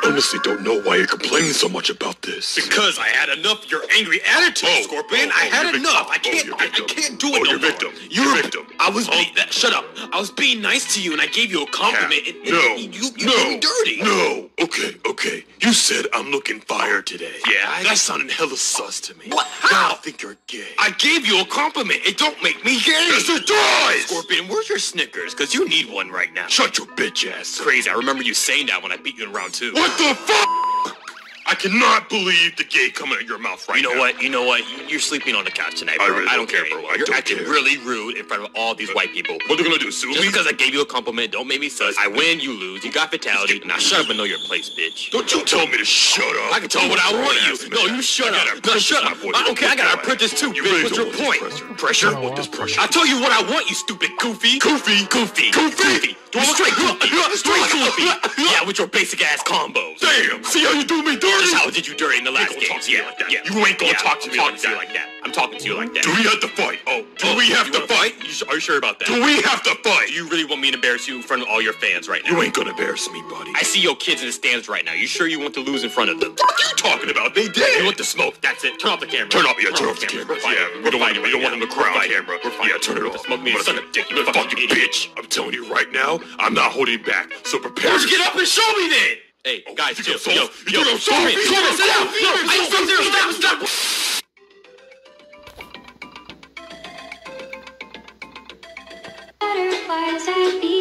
honestly don't know why you're complaining so much about this. Because I had enough of your angry attitude, Scorpion. I had enough. I can't do it no more. Victim. You're a victim. Shut up. I was being nice to you, and I gave you a compliment. You did me dirty. No. Okay. You said I'm looking fire today. Yeah, that sounded hella sus to me. What? Now How? I think you're gay. I gave you a compliment. It don't make me gay. Yes, it does. Scorpion, where's your Snickers? Because you need one right now. Shut your bitch ass. Crazy. I remember you saying that when I beat you in round 2. What the fuck? I cannot believe the gay coming out of your mouth right now. You know what? You're sleeping on the couch tonight, bro. I don't care, bro. Anymore. You're acting really rude in front of all these white people. What are they gonna do, sue me? Just because I gave you a compliment, don't make me sus. I win, you lose. You got fatality. Now shut up and know your place, bitch. Don't you tell me to shut up. I can tell what I want you. No, you shut up. No, shut up. I don't care. I got an apprentice too, bitch. What's your point? Pressure? I want this pressure. I tell you what I want, you stupid goofy. Goofy. Do straight goofy. Yeah, with your basic ass combos. Damn. See how you do me dirty? Just how did you dirty in the last game? Yeah. You ain't gonna talk to me like that. I'm talking to you like that. Do we have to fight? Do we have to fight? Are you sure about that? Do we have to fight? You really want me to embarrass you in front of all your fans right now? You ain't gonna embarrass me, buddy. I see your kids in the stands right now. You sure you want to lose in front of them? What are you talking about? They did. You want to smoke? That's it. Turn off the camera. Turn off the camera. Yeah, we don't want him to crowd camera. Yeah, turn it off. Smoke me, suck a dick. You fucking bitch. I'm telling you right now, I'm not holding back. So prepare. Why don't you get up and show me then? Hey, guys, chill. Yo, sit down. No, stop. Butterflies and bees.